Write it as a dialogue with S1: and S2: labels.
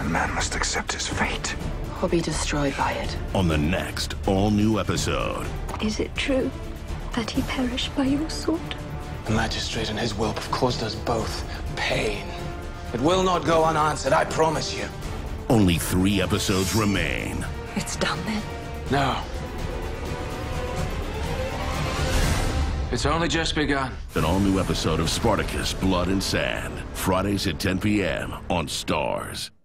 S1: man must accept his fate.
S2: Or be destroyed by it.
S3: On the next all-new episode.
S4: Is it true that he perished by your sword?
S5: The magistrate and his whelp have caused us both pain. It will not go unanswered, I promise you.
S3: Only 3 episodes remain.
S2: It's done then?
S5: No. It's only just begun.
S3: An all-new episode of Spartacus, Blood and Sand. Fridays at 10 p.m. on Stars.